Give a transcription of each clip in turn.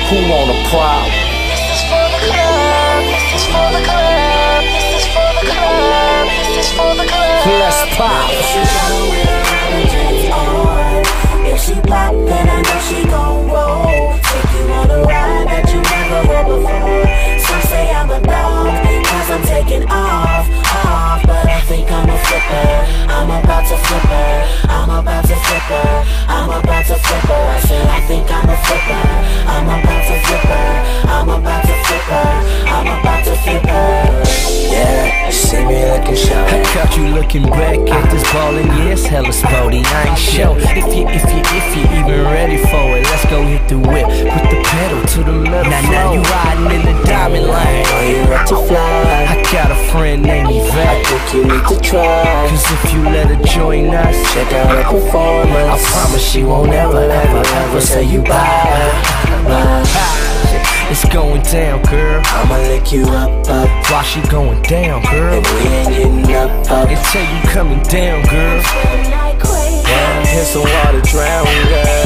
Who want a problem? This is for the club. This is for the club. This is for the club. This is for the club. Let's pop. If she show with her allergies on, if she pop, then I know she gon' roll. Take you on a ride that you never rode before. Some say I'm a dog, cause I'm taking off. But I think I'm a flipper. I'm about to flip her. I'm about to flip her. I'm about to flip her. I said I think I'm a flipper. I'm about to flip her. I'm about to flip her. I'm about to flip her. Yeah, you see me looking shy. I caught you looking back at this ballin', yeah, it's hella sporty. I ain't sure if you even ready for it. Let's go hit the whip, put the pedal to the metal. Now you riding in the diamond lane. Are you ready to fly? I got a friend named Yvette. I think you need to try. Cause if you let her join us, Check out her performance. I promise she won't ever say you bye. It's going down, girl. I'ma lick you up. While she going down, girl. And we ain't getting up. Until you coming down, girl. Yeah, Here's some water drown, girl.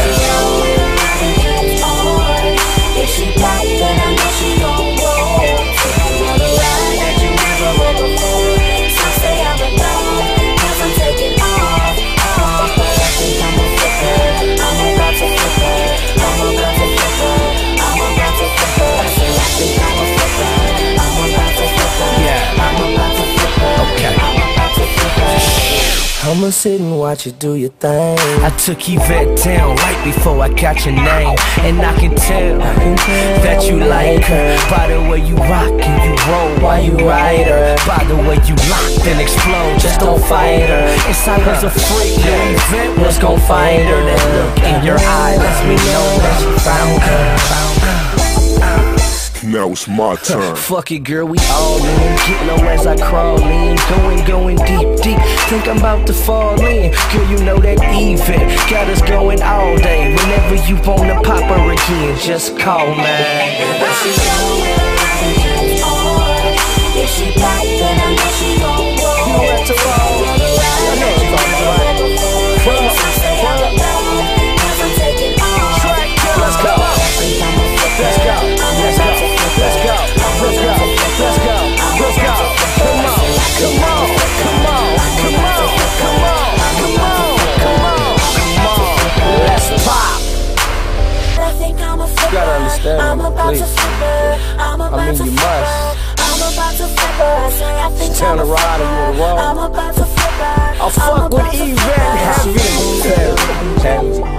If she pop, then I know she gon' roll. Take you on a ride that you never rode before. Some say I'm a dog, cause I'm taking off. But I think I'm a flipper. I'm about to flip her. I'm about to flip her. I'm about to flip her. I say I think I'm a flipper. I'm about to flip her. Yeah. I'm about to flip her. Okay. I'm about to flip her. I'ma sit and watch you do your thing. I took Yvette down right before I got your name. And I can tell that you like her by the way you rock and you roll while you ride her. By the way you lock and explode, just don't fight her. Inside was a freak, yeah, Yvette was gon' find her. That look in your eye lets me know that you found her. Now it's my turn. Fuck it, girl, we all in. Get low as I crawl in. Going deep. Think I'm about to fall in. Girl, you know that Yvette got us going all day. Whenever you wanna pop her again, just call, man. If she pop, then I know she gon' roll. You at the wall. I know what I'm talking about. Some say I'm a dog, cause I'm taking off. Let's go. Let's go. Let's go. Let's go. Let's go. Let's go. Let's go. Come on. Come on. Come on. Come on. Come on. Come on. Come on. Come on. Let's pop. I think I'm a flipper. You gotta understand me, I'm about please. to flip her. I'm about to you flip must. her. I'm about to flip her. I say I think Turn I'm a around and you flipper. roll. I'm about to flip her. I'll fuck with Yvette heavy.